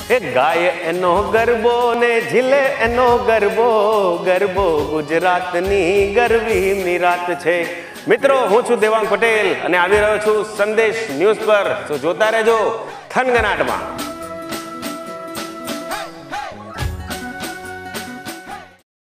એ ગાય એનો ગરબો ને ઝીલે એનો ગરબો, ગરબો ગુજરાતની ગરવી મીરાત છે. મિત્રો, હું છું દેવાંગ પટેલ અને આવી રહ્યો છું સંદેશ ન્યૂઝ પર. તો જોતા રહેજો થનગનાટમાં.